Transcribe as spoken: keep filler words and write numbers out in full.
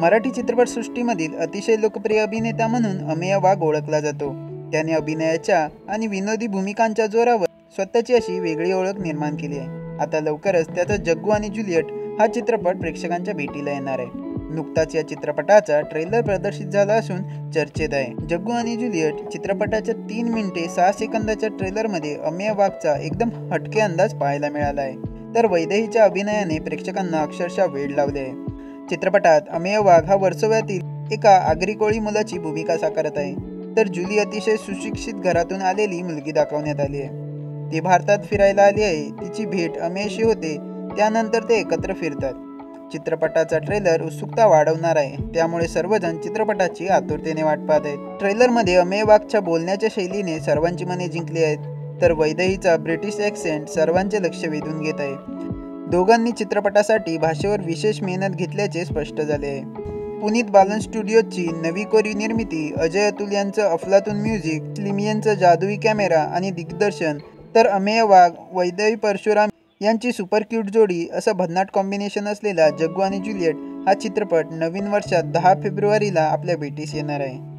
मराठी चित्रपटसृष्टीमधील अतिशय लोकप्रिय अभिनेता म्हणून अमेय वाघ ओळखला जातो। त्याने अभिनयाच्या आणि विनोदी भूमिकांच्या जोरावर स्वतःची अशी वेगळी ओळख निर्माण केली आहे। आता लवकरच त्याचा जग्गू आणि ज्युलियट हा चित्रपट प्रेक्षकांच्या भेटीला येणार आहे। नुकताच या चित्रपटाचा ट्रेलर प्रदर्शित झाला असून चर्चेत आहे। जग्गू आणि ज्युलियट चित्रपटाच्या तीन मिनिटे सहा सेकंदाच्या ट्रेलरमध्ये अमेय वाघचा एकदम हटके अंदाज पाहायला मिळाला आहे। तर वैदेहीच्या अभिनयाने प्रेक्षकांना अक्षरशः वेड लावले आहे। चित्रपटात अमेय वाघ हा वर्सोव्यातील एका आगरी कोळी मुलाची भूमिका साकारत आहे, तर जुली अतिशय सुशिक्षित घरातून आलेली मुलगी दाखवण्यात आली आहे। ती भारतात फिरायला आली आहे। तिची भेट अमेयशी होते, त्यानंतर ते एकत्र फिरतात। चित्रपटाचा ट्रेलर उत्सुकता वाढवणार आहे, त्यामुळे सर्वजण चित्रपटाची आतुरतेने वाट पाहत आहेत। ट्रेलरमध्ये अमेय वाघच्या बोलण्याच्या शैलीने सर्वांची मने जिंकली आहेत, तर वैदेहीचा ब्रिटिश ॲक्सेंट सर्वांचे लक्ष वेधून घेत आहे। दोघांनी चित्रपटासाठी भाषेवर विशेष मेहनत घेतल्याचे स्पष्ट झाले आहे। पुनीत बालन स्टुडिओजची नवी कोरीव निर्मिती, अजय अतुल यांचं अफलातून म्युझिक, स्लिम यांचं जादुई कॅमेरा आणि दिग्दर्शन, तर अमेय वाघ वैदेही परशुराम यांची सुपर क्यूट जोडी असं भन्नाट कॉम्बिनेशन असलेला जग्गू आणि ज्युलियट हा चित्रपट नवीन वर्षात दहा फेब्रुवारीला आपल्या भेटीस येणार आहे।